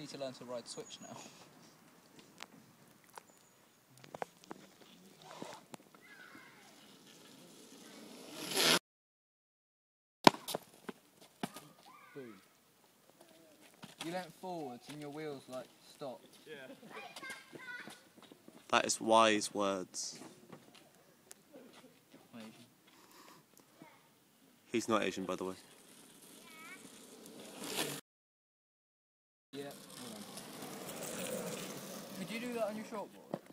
need to learn to ride Switch now. Boom. You went forwards and your wheels like stopped. Yeah. That is wise words. Asian. He's not Asian, by the way. Yeah. Could you do that on your shortboard?